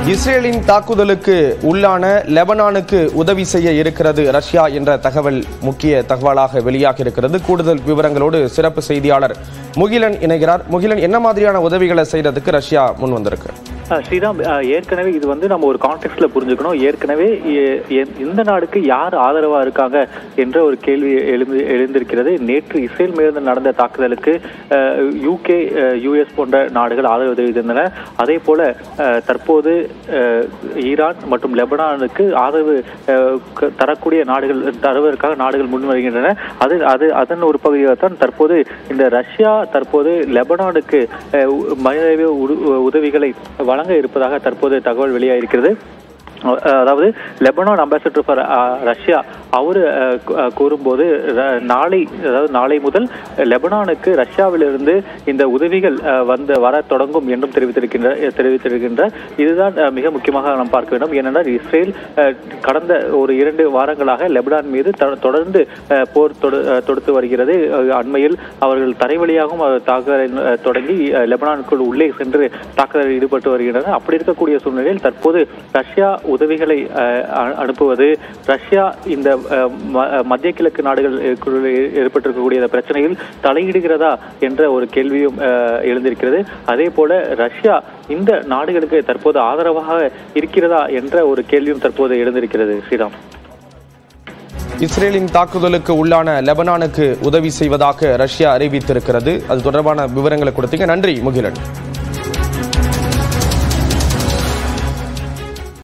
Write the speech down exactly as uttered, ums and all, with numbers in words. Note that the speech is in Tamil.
இஸ்ரேலின் தாக்குதலுக்கு உள்ளான லெபனானுக்கு உதவி செய்ய இருக்கிறது ரஷ்யா என்ற தகவல் முக்கிய தகவலாக வெளியாக இருக்கிறது. கூடுதல் விவரங்களோடு சிறப்பு செய்தியாளர் முகிலன் இணைகிறார். முகிலன், என்ன மாதிரியான உதவிகளை செய்யறதுக்கு ரஷ்யா முன் வந்திருக்கு? ஸ்ரீராம், ஏற்கனவே இது வந்து நம்ம ஒரு கான்டெக்ட்ல புரிஞ்சுக்கணும். ஏற்கனவே இந்த நாடுக்கு யார் ஆதரவா இருக்காங்க என்ற ஒரு கேள்வி எழுந்து எழுந்திருக்கிறது. நேற்று இஸ்ரேல் மீது நடந்த தாக்குதலுக்கு யூகே, யுஎஸ் போன்ற நாடுகள் ஆதரவு தெரிவித்திருந்தன. அதே போல தற்போது ஈரான் மற்றும் லெபனானுக்கு ஆதரவு தரக்கூடிய நாடுகள் தருவதற்காக நாடுகள் முன் வருகின்றன. அது அது அதன் ஒரு பகுதியாக தான் தற்போது இந்த ரஷ்யா தற்போது லெபனானுக்கு மனித உதவிகளை வழங்க இருப்பதாக தற்போது தகவல் வெளியாகிருக்கிறது. அதாவது லெபனான் அம்பாசிடர் ஃபார் ரஷ்யா அவரு கூறும்போது நாளை அதாவது நாளை முதல் லெபனானுக்கு ரஷ்யாவிலிருந்து இந்த உதவிகள் வந்து வர தொடங்கும் என்றும் தெரிவித்திருக்கின்ற தெரிவித்திருக்கின்ற இதுதான் மிக முக்கியமாக நாம் பார்க்க வேண்டும். ஏனென்றால் இஸ்ரேல் கடந்த ஒரு இரண்டு வாரங்களாக லெபனான் மீது தொடர்ந்து போர் தொடுத்து வருகிறது. அண்மையில் அவர்கள் தரைவழியாகவும் தாக்குதலை தொடங்கி லெபனானுக்குள் உள்ளே சென்று தாக்குதலில் ஈடுபட்டு வருகின்றனர். அப்படி இருக்கக்கூடிய சூழ்நிலையில் தற்போது ரஷ்யா உதவிகளை அனுப்புவது, ரஷ்யா இந்த மத்திய கிழக்கு நாடுகள் ஏற்பட்டிருக்கக்கூடிய பிரச்சனையில் தலையிடுகிறதா என்ற ஒரு கேள்வியும் எழுந்திருக்கிறது. அதே போல ரஷ்யா இந்த நாடுகளுக்கு தற்போது ஆதரவாக இருக்கிறதா என்ற ஒரு கேள்வியும் தற்போது எழுந்திருக்கிறது. ஸ்ரீராம், இஸ்ரேலின் தாக்குதலுக்கு உள்ளான லெபனானுக்கு உதவி செய்வதாக ரஷ்யா அறிவித்திருக்கிறது. அது தொடர்பான விவரங்களை கொடுத்தீங்க. நன்றி முகிலன்.